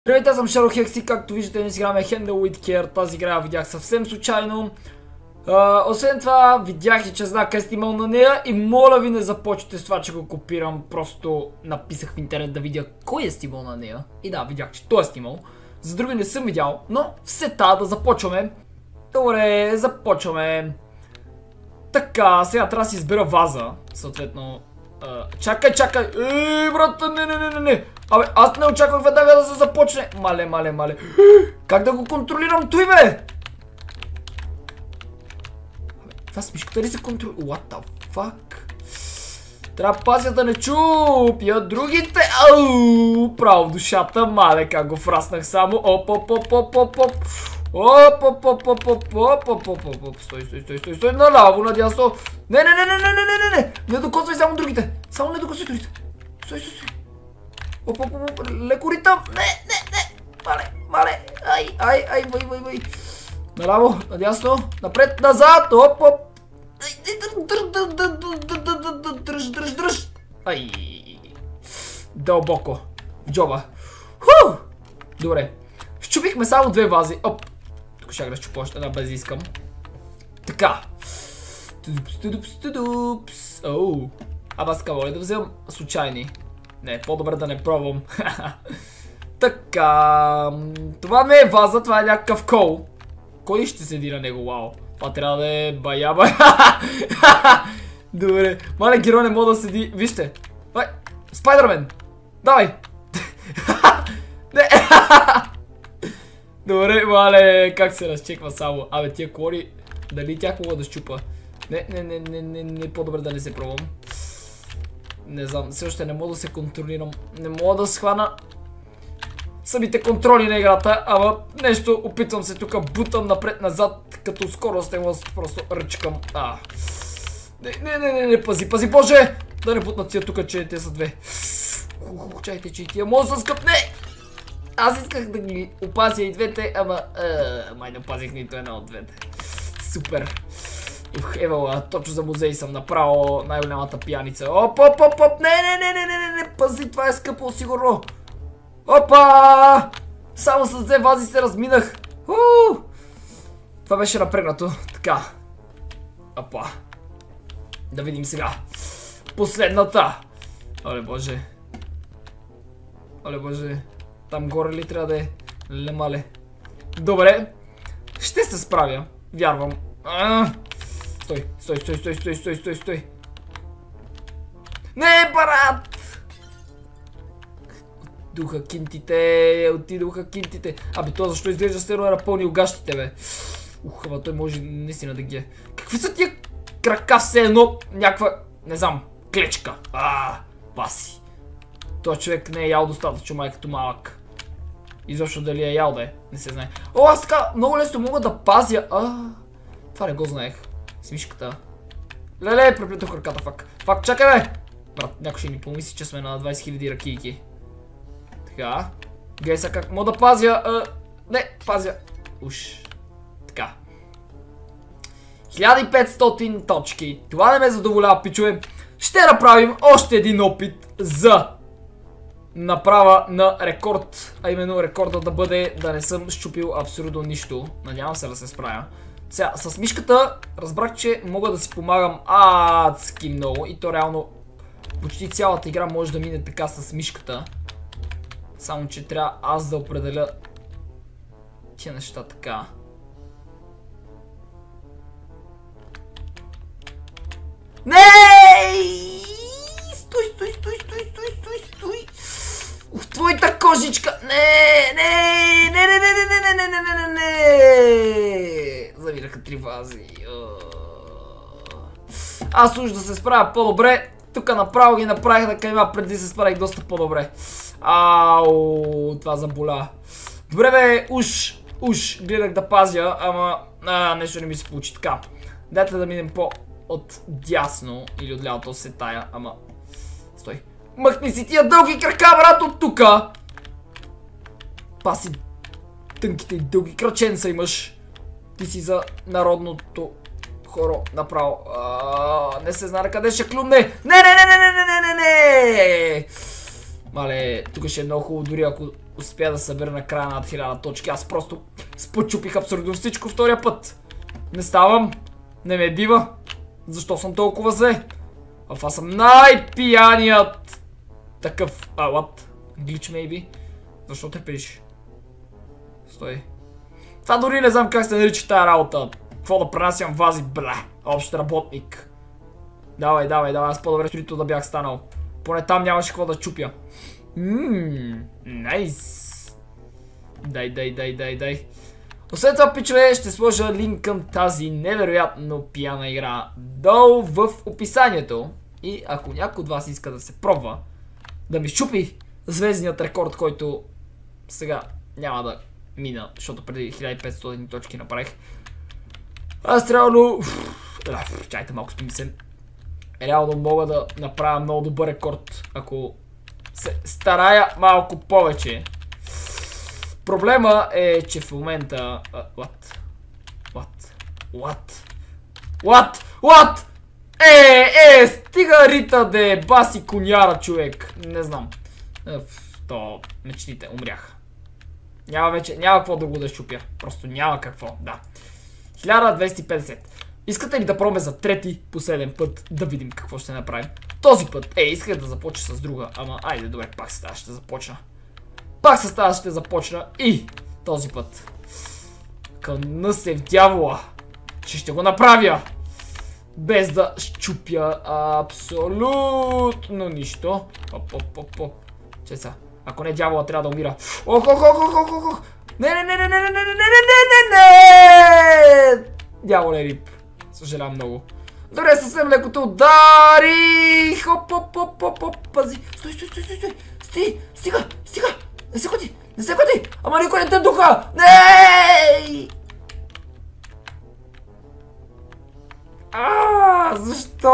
Здравейте, аз съм Шаро Хекси, както виждате днес играме Handle with Care, тази игра видях съвсем случайно. Освен това видях и че знак е снимал на нея и моля ви не започвате с това, че го копирам, просто написах в интернет да видя кой е снимал на нея. И да, видях, че той е снимал, за други не съм видял, но все та да започваме. Добре, започваме. Така, сега трябва да си избера ваза, съответно. Чакай, брат, не. Абе, аз не очаквах веднага да се започне. Мале. Как да го контролирам той, бе? Това с мишката ли се контролира? What the fuck? Трябва да пазя да не чупя другите. Ау, право в душата. Мале, как го фраснах само. Оп. Стой, наляво, надясно. Не. Не докосвай само другите. Само не докосвай другите. Стой. Оп, леко ритъм. Не. Мале. Ай, вай. Наляво, надясно. Напред, назад. Оп. Дръж. Ай. Дълбоко. В джоба. Добре. Щупихме само две вази. Оп. Тук ще разчупя още една без искам. Така. Тудупс. Оу. Аз така ли да вземам случайни? Не, по-добре да не пробвам. Така. Това не е ваза, това е някакъв кол. Кой ще седи на него? Вау. Това трябва да е баяба. Добре. Мале герой не мога да седи. Вижте. Спайдърмен. Давай. Не. Добре, мале. Как се разчеква само. Абе, тия кори. Дали тях мога да щупа? Не, по-добре да не се пробвам. Не знам, все още не мога да се контролирам. Не мога да схвана самите контроли на играта, ама нещо опитвам се тук, бутам напред-назад, като скоростен лъст, просто ръчкам. Не, пази, боже! Да не бутнат тия тук, че те са две. Чайте, че и тия мога да скъпне! Аз исках да ги опазя и двете, ама май не опазих нито една от двете. Супер! Евала, точно за музей съм направо най-голямата пияница. Оп! Не, пази, това е скъпо, сигурно. Опа! Само с две вази се разминах. Това беше напрегнато. Така. Опа. Да видим сега. Последната. Оле боже. Там горе ли трябва да е? Мале. Добре. Ще се справя. Вярвам. Стой. Не, брат! Отидоха кинтите. Абе, това защо изглежда стеро е напълнил гащите, бе? Ама той може наистина да ги е. Какви са тия крака все едно? Някаква, не знам, клечка. Паси. Той човек не е ял достатъчно май като малък. Изобщо дали е ял да е, не се знае. Аз така много лесно мога да пазя. Това не го знаех. С мишката. Леле, преплетох ръката, фак, чакай, бе! Брат, някой ще ни помисли, че сме на 20 000 ракийки. Така. Гледай сега как мога да пазя. Не, пазя. Уш. Така. 1500 точки. Това не ме задоволява, пичове. Ще направим още един опит за направа на рекорд. А именно рекорда да бъде да не съм щупил абсолютно нищо. Надявам се да се справя. Сега, с мишката разбрах, че мога да си помагам адски много. И то реално почти цялата игра може да мине така с мишката. Само, че трябва аз да определя тия неща така. Не! Стой! В твоята кожичка! Не! Завираха 3 вази. Аз уж да се справя по-добре. Тук направо ги направих така има преди се справих доста по-добре. Ау, това заболя. Добре, бе, уж гледах да пазя, ама нещо не ми се получи. Така, дайте да минем от дясно или от лявото се тая, ама стой. Махни си тия дълги крака, брат, от тука. Паси тънките и дълги краченца имаш. Ти си за народното хоро направо. Не се знае къде ще клюмне. Не! Мале, тук ще е много хубаво, дори ако успя да събера на края над 1000 точки. Аз просто спочупих абсолютно всичко втория път. Не ставам. Не ме бива. Защо съм толкова зле? Аз съм най-пияният такъв... what? Glitch maybe? Защо те пиш? Стой. Това дори не знам как се нарича тая работа. Какво да пренасям вази, бля. Общ работник. Давай, аз по-добре стрито да бях станал. Поне там нямаше какво да чупя. Найс. Дай. Освен това, пичове, ще сложа линк към тази невероятно пияна игра долу в описанието. И ако някой от вас иска да се пробва да ми щупи звездният рекорд, който сега няма да мина, защото преди 1500 точки направих. Аз реално... чайте малко спомислен. Реално мога да направя много добър рекорд, ако се старая малко повече. Проблема е, че в момента... What? Стига Рита де баси коняра, човек. Не знам. То мечтите умряха. Няма какво друго да щупя. Просто няма какво, да. 1250. Искате ли да пробваме за трети последен път да видим какво ще направим? Този път, исках да започна с друга, ама айде добре, пак с тази ще започна. Ще започна и този път. Къна се в дявола, че ще го направя. Без да щупя абсолютно нищо. Че са, ако не дявола трябва да умира. Не! Дяволе рип. Съжалявам много. Добре, съвсем лекото удари. Хоп. Пази. Стой. Стига. Не се готи. Ама никой не те духа. Не! Защо?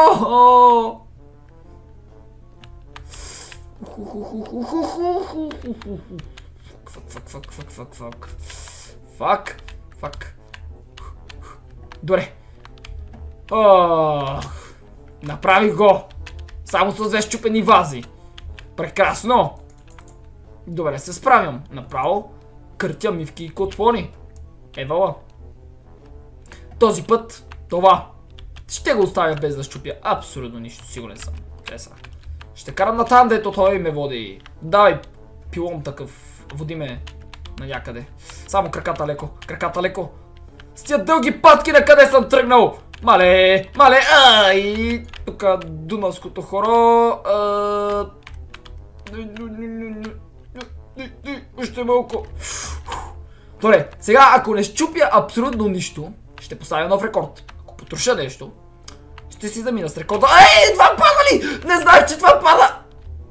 Фак. Добре. Направих го. Само с две счупени вази. Прекрасно. Добре, се справям. Направо къртя мивки и котлони. Евала. Този път това ще го оставя без да щупя абсолютно нищо. Сигурен съм. Ще карам на там, дето той ме води. Давай пилон такъв. Води ме на някъде. Само краката леко. С тия дълги патки на къде съм тръгнал. Мале. Ай! Тук Дунавското хоро. Още малко. Добре, сега ако не щупя абсолютно нищо, ще поставя нов рекорд. Ако потруша нещо, ще си замина с рекорда. Това пада ли? Не знаех, че това пада!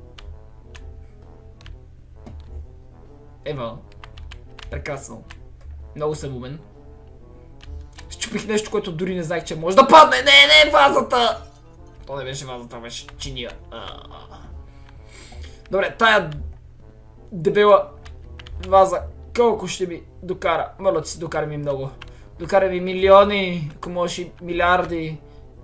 Ева. Прекрасно. Много съм умен. Щупих нещо, което дори не знаех, че може да падне. Не, вазата! То не беше вазата, беше чиния. Добре, тая дебела ваза колко ще ми докара? Моля ти се, докара ми много. Докара ми милиони, ако може и милиарди.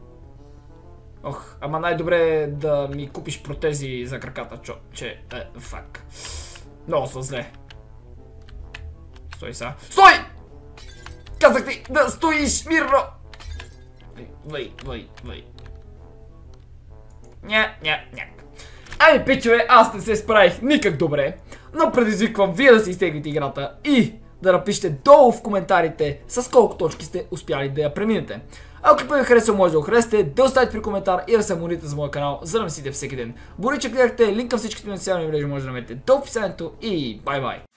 Ама най-добре е да ми купиш протези за краката, фак. Много са зле. Стой сега. Стой! Казах ти да стоиш мирно! Вай. Ня. Ами, пичове, аз не се справих никак добре, но предизвиквам вие да си изтеглите играта и да напишете долу в коментарите с колко точки сте успяли да я преминете. Ако клипът ви харесва, може да го харесате, да оставите при коментар и да се абонирате за моя канал, за да ме следите всеки ден. Благодаря, че гледахте, линк към всичките ми социални мрежи може да намерите долу в описанието и бай-бай!